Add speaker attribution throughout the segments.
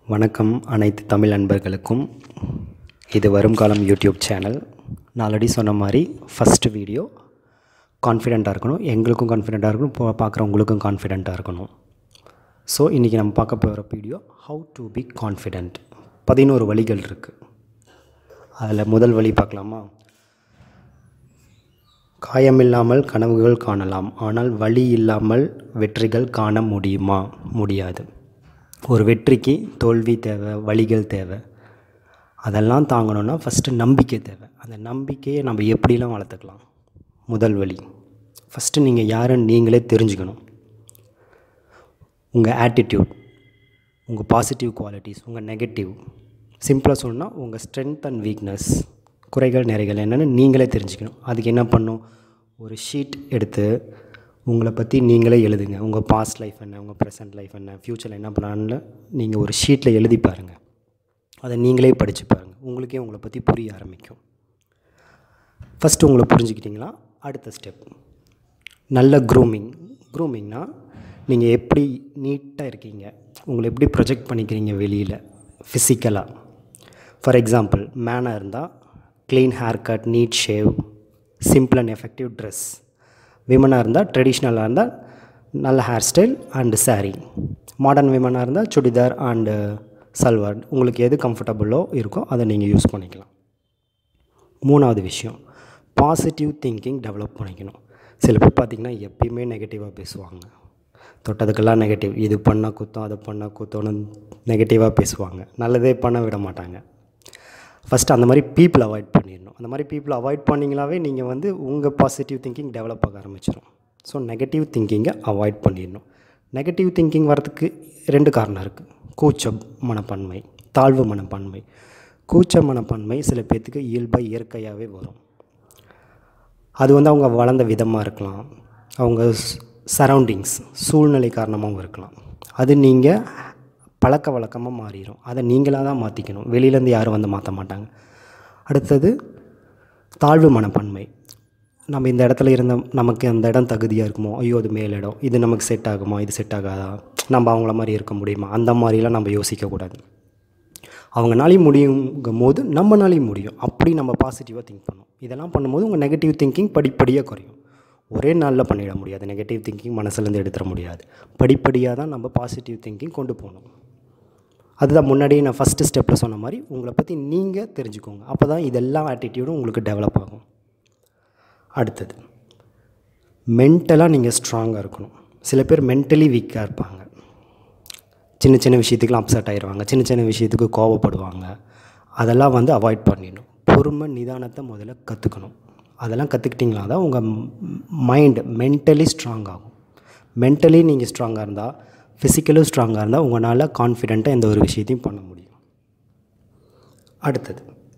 Speaker 1: வணக்கம் அனைத்து தமிழ் நண்பர்களுக்கும். இது வரும் காலம் யூடியூப் சேனல். நான் ஆல்ரெடி சொன்ன மாதிரி ஃபஸ்ட்டு வீடியோ கான்ஃபிடெண்ட்டாக இருக்கணும், எங்களுக்கும் கான்ஃபிடெண்ட்டாக இருக்கணும், பார்க்குற உங்களுக்கும் கான்ஃபிடெண்ட்டாக இருக்கணும். ஸோ இன்றைக்கி நம்ம பார்க்க போகிற video how to be confident. 11 வழிகள் இருக்குது. அதில் முதல் வழி பார்க்கலாமா? காயமில்லாமல் கனவுகள் காணலாம், ஆனால் வழி இல்லாமல் வெற்றிகள் காண முடியுமா? முடியாது. ஒரு வெற்றிக்கு தோல்வி தேவை, வழிகள் தேவை. அதெல்லாம் தாங்கணுன்னா ஃபஸ்ட்டு நம்பிக்கை தேவை. அந்த நம்பிக்கையை நம்ம எப்படிலாம் வளர்த்துக்கலாம்? முதல் வழி, ஃபஸ்ட்டு நீங்கள் யாருன்னு நீங்களே தெரிஞ்சுக்கணும். உங்கள் ஆட்டிடியூட், உங்கள் பாசிட்டிவ் குவாலிட்டிஸ், உங்கள் நெகட்டிவ், சிம்பிளாக சொன்னால் உங்கள் ஸ்ட்ரென்த் அண்ட் வீக்னஸ், குறைகள் நிறைகள் என்னென்னு நீங்களே தெரிஞ்சுக்கணும். அதுக்கு என்ன பண்ணணும்? ஒரு ஷீட் எடுத்து உங்களை பற்றி நீங்களே எழுதுங்க. உங்கள் பாஸ்ட் லைஃப் என்ன, உங்கள் ப்ரெசென்ட் லைஃப் என்ன, ஃப்யூச்சரில் என்ன பண்ணலான்னு நீங்கள் ஒரு ஷீட்டில் எழுதி பாருங்கள். அதை நீங்களே படித்து பாருங்கள். உங்களுக்கே உங்களை பற்றி புரிய ஆரம்பிக்கும். ஃபஸ்ட்டு உங்களை புரிஞ்சுக்கிட்டிங்களா? அடுத்த ஸ்டெப் நல்ல க்ரூமிங்னால் நீங்கள் எப்படி நீட்டாக இருக்கீங்க, உங்களை எப்படி ப்ரொஜெக்ட் பண்ணிக்கிறீங்க வெளியில் ஃபிசிக்கலாக. ஃபார் எக்ஸாம்பிள், மேனாக இருந்தால் clean hair cut, neat shave, simple and effective dress. விமனாக இருந்தால் ட்ரெடிஷ்னலாக இருந்தால் நல்ல hair style and sari. Modern விமனாக இருந்தால் சுடிதார் அண்டு சல்வார். உங்களுக்கு எது கம்ஃபர்டபுளோ இருக்கோ அதை நீங்கள் யூஸ் பண்ணிக்கலாம். மூணாவது விஷயம், பாசிட்டிவ் திங்கிங் டெவலப் பண்ணிக்கணும். சில பேர் பார்த்திங்கன்னா எப்பயுமே நெகட்டிவாக பேசுவாங்க. தொட்டதுக்கெல்லாம் நெகட்டிவ், இது பண்ணால் குத்தம், அதை பண்ணால் குத்தம்னு நெகட்டிவாக பேசுவாங்க. நல்லதே பண்ண விட மாட்டாங்க. ஃபஸ்ட்டு அந்த மாதிரி பீப்புள் அவாய்ட் பண்ணிடணும். அந்த மாதிரி பீப்புள் அவாய்ட் பண்ணிங்களாவே நீங்கள் உங்கள் பாசிட்டிவ் திங்கிங் டெவலப் ஆக ஆரம்பிச்சிடும். ஸோ நெகட்டிவ் திங்கிங்கை அவாய்ட் பண்ணிடணும். நெகட்டிவ் திங்கிங் வரதுக்கு 2 காரணம் இருக்குது. கூச்ச மனப்பான்மை, தாழ்வு மனப்பான்மை. கூச்ச மனப்பான்மை சில பேர்த்துக்கு இயற்கையாகவே வரும். அது அவங்க வளர்ந்த விதமாக இருக்கலாம், அவங்க சரௌண்டிங்ஸ் சூழ்நிலை காரணமாகவும் இருக்கலாம். அது நீங்கள் பழக்க வழக்கமாக மாறிடும். அதை நீங்களாக தான் மாற்றிக்கணும். வெளியிலேருந்து யாரும் மாற்ற மாட்டாங்க. அடுத்தது தாழ்வு மனப்பான்மை. நம்ம இந்த இடத்துல இருந்த நமக்கு அந்த இடம் தகுதியாக இருக்குமோ, ஐயோ அது மேல் இடம், இது நமக்கு செட் ஆகுமா, இது செட் ஆகாதா, நம்ம அவங்கள மாதிரி இருக்க முடியுமா, அந்த மாதிரிலாம் நம்ம யோசிக்கக்கூடாது. அவங்கனாலையும் முடியுங்கும் போது நம்மளாலையும் முடியும். அப்படி நம்ம பாசிட்டிவாக திங்க் பண்ணணும். இதெல்லாம் பண்ணும்போது உங்கள் நெகட்டிவ் திங்கிங் படிப்படியாக குறையும். ஒரே நாளில் பண்ணிட முடியாது. நெகட்டிவ் திங்கிங் மனசுலேருந்து எடுத்துட முடியாது. படிப்படியாக தான் நம்ம பாசிட்டிவ் திங்கிங் கொண்டு போகணும். அதுதான் முன்னாடியே நான் ஃபஸ்ட்டு ஸ்டெப்பில் சொன்ன மாதிரி உங்களை பற்றி நீங்கள் தெரிஞ்சுக்கோங்க. அப்போ தான் இதெல்லாம் ஆட்டிடியூடும் உங்களுக்கு டெவலப் ஆகும். அடுத்தது, மென்டலாக நீங்கள் ஸ்ட்ராங்காக இருக்கணும். சில பேர் மென்டலி வீக்காக இருப்பாங்க. சின்ன சின்ன விஷயத்துக்குலாம் அப்செட் ஆகிடுவாங்க, சின்ன சின்ன விஷயத்துக்கு கோவப்படுவாங்க. அதெல்லாம் அவாய்ட் பண்ணிடணும். பொறுமை, நிதானத்தை முதல்ல கற்றுக்கணும். அதெல்லாம் கற்றுக்கிட்டிங்களா தான் உங்கள் மைண்டு மென்டலி ஸ்ட்ராங் ஆகும். மென்டலி நீங்கள் ஸ்ட்ராங்காக இருந்தால், ஃபிசிக்கலும் ஸ்ட்ராங்காக இருந்தால் உங்களால் கான்ஃபிடெண்ட்டாக எந்த ஒரு விஷயத்தையும் பண்ண முடியும். அடுத்தது,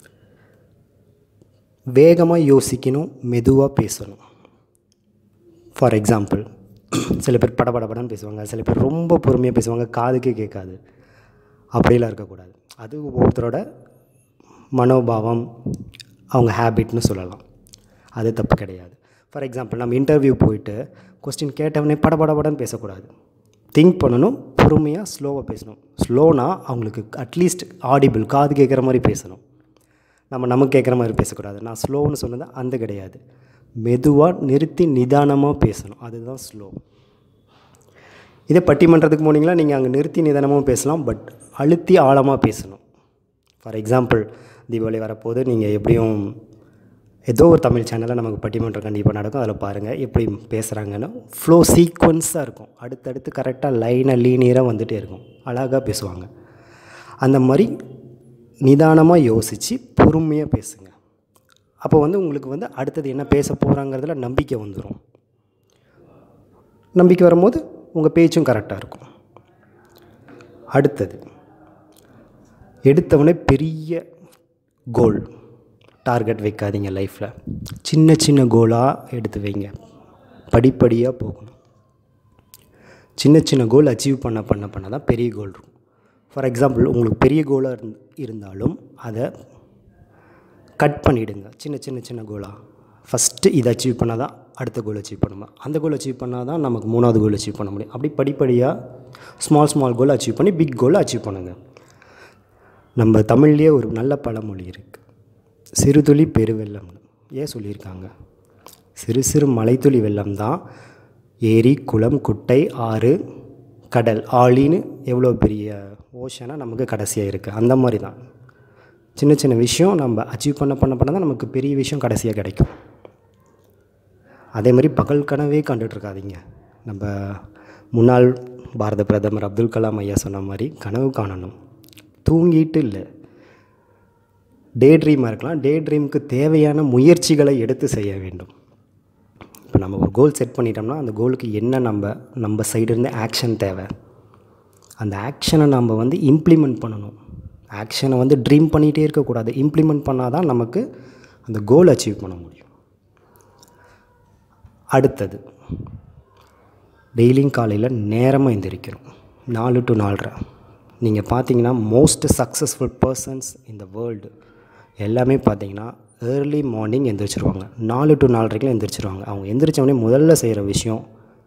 Speaker 1: வேகமாக யோசிக்கணும், மெதுவாக பேசணும். ஃபார் எக்ஸாம்பிள், சில பேர் படபடன்னு பேசுவாங்க, சில பேர் ரொம்ப பொறுமையாக பேசுவாங்க, காதுக்கே கேட்காது. அப்படிலாம் இருக்கக்கூடாது. அது ஒவ்வொருத்தரோட மனோபாவம், அவங்க ஹேபிட்னு சொல்லலாம். அது தப்பு கிடையாது. ஃபார் எக்ஸாம்பிள், நம்ம இன்டர்வியூ போயிட்டு கொஸ்டின் கேட்டவனே படபடன்னு பேசக்கூடாது. திங்க் பண்ணணும், பொறுமையாக ஸ்லோவாக பேசணும். ஸ்லோனா அவங்களுக்கு அட்லீஸ்ட் ஆடிபிள், காது கேட்குற மாதிரி பேசணும். நமக்கு கேட்குற மாதிரி பேசக்கூடாது. நான் ஸ்லோன்னு சொன்னது அந்த கிடையாது. மெதுவாக நிறுத்தி நிதானமாக பேசணும். அதுதான் ஸ்லோ. இதே பட்டிமன்றத்துக்கு போனீங்களா, நீங்கள் அங்கே நிறுத்தி நிதானமாக பேசலாம், பட் அழுத்தி ஆழமாக பேசணும். ஃபார் எக்ஸாம்பிள், தீபாவளி வரப்போது நீங்கள் எப்படியும் ஏதோ ஒரு தமிழ் சேனலில் நமக்கு பட்டிமன்றம் கண்டிப்பாக நடக்கும். அதில் பாருங்கள் எப்படி பேசுகிறாங்கன்னு. ஃப்ளோ சீக்வன்ஸாக இருக்கும். அடுத்தடுத்து கரெக்டாக லைனாக லீனியராக வந்துகிட்டே இருக்கும். அழகாக பேசுவாங்க. அந்த மாதிரி நிதானமாக யோசித்து பொறுமையாக பேசுங்க. அப்போ உங்களுக்கு அடுத்தது என்ன பேச போகிறாங்கிறதுல நம்பிக்கை வந்துடும். நம்பிக்கை வரும்போது உங்கள் பேச்சும் கரெக்டாக இருக்கும். அடுத்தது, எடுத்தவொடனே பெரிய கோல் டார்கெட் வைக்காதீங்க. லைஃப்பில் சின்ன சின்ன கோலாக எடுத்து வைங்க. படிப்படியாக போகணும். சின்ன சின்ன கோல் அச்சீவ் பண்ண தான் பெரிய கோல் இருக்கும். ஃபார் எக்ஸாம்பிள், உங்களுக்கு பெரிய கோலாக இருந்தாலும் அதை கட் பண்ணிவிடுங்க. சின்ன கோலாக ஃபஸ்ட்டு இதை அச்சீவ் பண்ணால் தான் அடுத்த கோல் அச்சீவ் பண்ணுமா, அந்த கோல் அச்சீவ் பண்ணால் தான் நமக்கு 3வது கோல் அச்சீவ் பண்ண முடியும். அப்படி படிப்படியாக ஸ்மால் கோல் அச்சீவ் பண்ணி பிக் கோல் அச்சீவ் பண்ணுங்கள். நம்ம தமிழ்லேயே ஒரு நல்ல பழமொழி இருக்குது, சிறுதுளி பெருவெள்ளம்னு. ஏன் சொல்லியிருக்காங்க? சிறு சிறு மலைத்துளி வெள்ளம் தான் ஏரி, குளம், குட்டை, ஆறு, கடல், ஆழின்னு எவ்வளோ பெரிய ஓஷனாக நமக்கு கடைசியாக இருக்குது. அந்த மாதிரி தான் சின்ன சின்ன விஷயம் நம்ம அச்சீவ் பண்ண தான் நமக்கு பெரிய விஷயம் கடைசியாக கிடைக்கும். அதே மாதிரி பகல் கனவே கண்டுட்ருக்காதீங்க. நம்ம முன்னாள் பாரத பிரதமர் அப்துல் கலாம் ஐயா சொன்ன மாதிரி கனவு காணணும், தூங்கிட்டு இல்லை. டே ட்ரீமாக இருக்கலாம். டே ட்ரீமுக்கு தேவையான முயற்சிகளை எடுத்து செய்ய வேண்டும். இப்போ நம்ம ஒரு கோல் செட் பண்ணிட்டோம்னா அந்த கோலுக்கு என்ன நம்ம சைடுலேருந்து ஆக்ஷன் தேவை, அந்த ஆக்ஷனை நம்ம வந்து இம்ப்ளிமெண்ட் பண்ணணும். ஆக்ஷனை வந்து ட்ரீம் பண்ணிகிட்டே இருக்கக்கூடாது, இம்ப்ளிமெண்ட் பண்ணால் தான் நமக்கு அந்த கோல் அச்சீவ் பண்ண முடியும். அடுத்தது, டெய்லியும் காலையில் நேரமாக எழுந்திரிக்கிறோம், 4 to 4:30. நீங்கள் பார்த்தீங்கன்னா most successful persons in the world எல்லாமே பார்த்தீங்கன்னா ஏர்லி மார்னிங் எந்திரிச்சிருவாங்க. 4 to 4:30 எந்திரிச்சிருவாங்க. அவங்க எந்திரிச்சவொடனே முதல்ல செய்கிற விஷயம்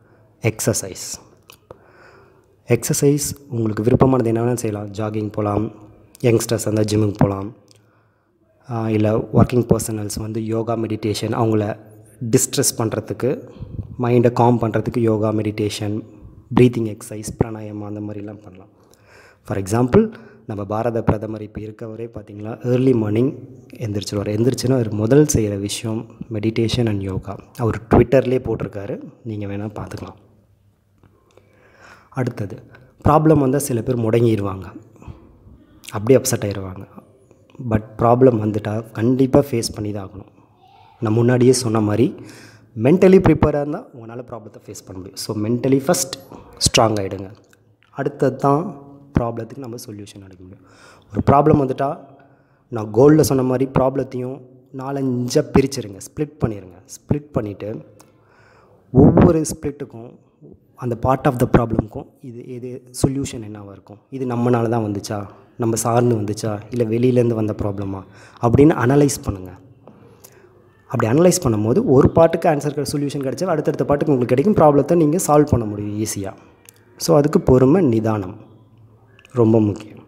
Speaker 1: எக்ஸசைஸ். உங்களுக்கு விருப்பமானது என்ன வேணாலும் செய்யலாம். ஜாகிங் போகலாம், யங்ஸ்டர்ஸ் வந்து ஜிம்முக்கு போகலாம், இல்லை ஒர்க்கிங் பர்சனல்ஸ் வந்து யோகா, மெடிடேஷன், அவங்கள டிஸ்ட்ரெஸ் பண்ணுறதுக்கு, மைண்டை காம் பண்ணுறதுக்கு யோகா, மெடிடேஷன், ப்ரீத்திங் எக்ஸசைஸ், பிராணாயாமம் அந்த மாதிரிலாம் பண்ணலாம். ஃபார் எக்ஸாம்பிள், நம்ம பாரத பிரதமர் இப்போ இருக்கவரே பார்த்திங்களா ஏர்லி மார்னிங் எந்திரிச்சிருவார். எந்திரிச்சுன்னா அவர் முதல் செய்கிற விஷயம் மெடிடேஷன் அண்ட் யோகா. அவர் ட்விட்டர்லேயே போட்டிருக்காரு, நீங்கள் வேணால் பார்த்துக்கலாம். அடுத்தது, ப்ராப்ளம் வந்தால் சில பேர் முடங்கிடுவாங்க, அப்படியே அப்செட் ஆகிடுவாங்க. பட் ப்ராப்ளம் வந்துட்டால் கண்டிப்பாக ஃபேஸ் பண்ணி தான் ஆகணும். நான் முன்னாடியே சொன்ன மாதிரி மென்டலி ப்ரிப்பேராக இருந்தால் உங்களால் ப்ராப்ளத்தை ஃபேஸ் பண்ண முடியும். ஸோ மென்டலி ஃபஸ்ட் ஸ்ட்ராங் ஆகிடுங்க. அடுத்தது தான் ப்ராப்ளத்துக்கு நம்ம சொல்யூஷன் எடுக்க முடியும். ஒரு ப்ராப்ளம் வந்துட்டால் நான் கோலில் சொன்ன மாதிரி ப்ராப்ளத்தையும் 4-5 பிரிச்சுருங்க, ஸ்ப்ளிட் பண்ணிடுங்க. ஸ்ப்ளிட் பண்ணிவிட்டு ஒவ்வொரு ஸ்ப்ளிட்டுக்கும் அந்த பார்ட் ஆஃப் த ப்ராப்ளமுக்கும் இது சொல்யூஷன் என்னவாக இருக்கும், இது நம்மளால தான் வந்துச்சா, நம்ம சார்ந்து வந்துச்சா, இல்லை வெளியிலேருந்து வந்த ப்ராப்ளமா அப்படின்னு அனலைஸ் பண்ணுங்கள். அப்படி அனலைஸ் பண்ணும்போது ஒரு பாட்டுக்கு ஆன்சர் சொல்யூஷன் கிடச்சா அடுத்தடுத்த பாட்டுக்கு உங்களுக்கு கிடைக்கும். ப்ராப்ளத்தை நீங்கள் சால்வ் பண்ண முடியும் ஈஸியாக. ஸோ அதுக்கு பொறுமை, நிதானம் ரொம்ப முக்கியம்.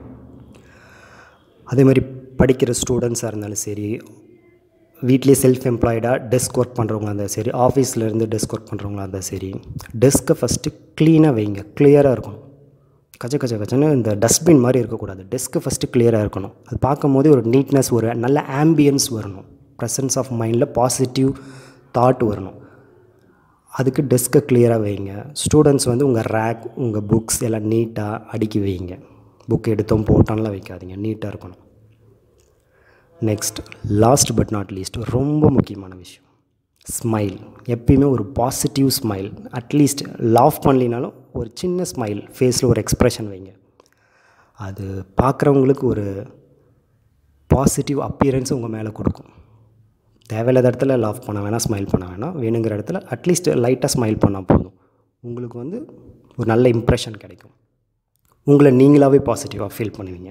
Speaker 1: அதே மாதிரி படிக்கிற ஸ்டூடெண்ட்ஸாக இருந்தாலும் சரி, வீட்லேயே செல்ஃப் எம்ப்ளாய்டாக டெஸ்க் ஒர்க் பண்ணுறவங்களா இருந்தாலும் சரி, ஆஃபீஸ்லேருந்து டெஸ்க் ஒர்க் பண்ணுறவங்களா இருந்தாலும் சரி, டெஸ்க்கை ஃபஸ்ட்டு க்ளீனாக வைங்க. கிளியராக இருக்கணும். கச்சன்னு இந்த டஸ்ட்பின் மாதிரி இருக்கக்கூடாது. டெஸ்க்கு ஃபஸ்ட்டு கிளியராக இருக்கணும். அது பார்க்கும் போதே ஒரு நீட்னஸ், ஒரு நல்ல ஆம்பியன்ஸ் வரணும். ப்ரெசன்ஸ் ஆஃப் மைண்டில் பாசிட்டிவ் தாட் வரணும். அதுக்கு டெஸ்க்கை கிளியராக வைங்க. ஸ்டூடெண்ட்ஸ் வந்து உங்கள் ரேக், உங்கள் புக்ஸ் எல்லாம் நீட்டாக அடுக்கி வைங்க. புக் எடுத்தோம் போட்டோம்லாம் வைக்காதீங்க, நீட்டாக இருக்கணும். Next, last but not least, ரொம்ப முக்கியமான விஷயம், ஸ்மைல். எப்பயுமே ஒரு பாசிட்டிவ் ஸ்மைல். அட்லீஸ்ட் லாஃப் பண்ணலினாலும் ஒரு சின்ன ஸ்மைல், ஃபேஸில் ஒரு எக்ஸ்ப்ரெஷன் வைங்க. அது பார்க்குறவங்களுக்கு ஒரு பாசிட்டிவ் அப்பியரன்ஸ் உங்கள் மேலே கொடுக்கும். தேவையில்லாத இடத்துல லாஃப் பண்ண வேணாம், ஸ்மைல் பண்ண வேணாம். வேணுங்கிற இடத்துல அட்லீஸ்ட் லைட்டாக ஸ்மைல் பண்ணால் போதும். உங்களுக்கு வந்து ஒரு நல்ல இம்ப்ரெஷன் கிடைக்கும். உங்களை நீங்களாகவே பாசிட்டிவாக ஃபீல் பண்ணுவீங்க.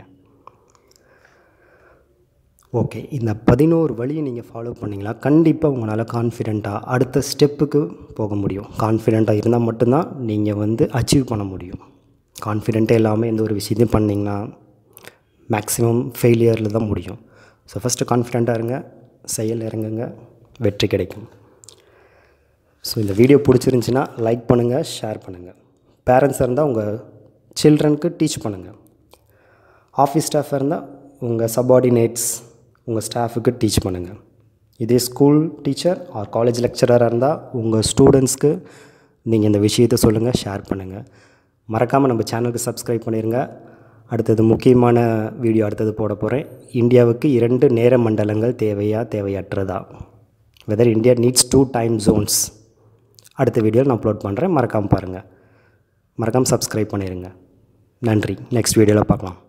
Speaker 1: ஓகே, இந்த 11 வழியை நீங்கள் ஃபாலோ பண்ணிங்களா கண்டிப்பாக உங்களால் கான்ஃபிடெண்ட்டாக அடுத்த ஸ்டெப்புக்கு போக முடியும். கான்ஃபிடெண்ட்டாக இருந்தால் மட்டும்தான் நீங்கள் வந்து அச்சீவ் பண்ண முடியும். கான்ஃபிடெண்ட்டே இல்லாமல் எந்த ஒரு விஷயத்தையும் பண்ணிங்கன்னா மேக்ஸிமம் ஃபெயிலியரில் தான் முடியும். ஸோ ஃபஸ்ட்டு கான்ஃபிடெண்ட்டாக இருங்க, செயல் இறங்குங்க, வெற்றி கிடைக்கும். ஸோ இந்த வீடியோ பிடிச்சிருந்துச்சின்னா லைக் பண்ணுங்கள், ஷேர் பண்ணுங்கள். பேரண்ட்ஸாக இருந்தால் உங்கள் சில்ட்ரனுக்கு டீச் பண்ணுங்கள். ஆஃபீஸ் ஸ்டாஃபாக இருந்தால் உங்கள் சப்பார்டினேட்ஸ், உங்கள் ஸ்டாஃபுக்கு டீச் பண்ணுங்கள். இதே ஸ்கூல் டீச்சர் ஆர் காலேஜ் லெக்சராக இருந்தால் உங்கள் ஸ்டூடெண்ட்ஸ்க்கு நீங்கள் இந்த விஷயத்தை சொல்லுங்கள், ஷேர் பண்ணுங்கள். மறக்காமல் நம்ம சேனலுக்கு சப்ஸ்கிரைப் பண்ணிடுங்க. அடுத்தது முக்கியமான வீடியோ அடுத்தது போட போகிறேன். இந்தியாவுக்கு 2 நேர மண்டலங்கள் தேவையற்றதா, whether India needs 2 time zones. அடுத்த வீடியோவில் நான் அப்லோட் பண்ணுறேன். மறக்காமல் பாருங்கள், மறக்காமல் சப்ஸ்கிரைப் பண்ணிடுங்க. நன்றி. நெக்ஸ்ட் வீடியோவில் பார்க்கலாம்.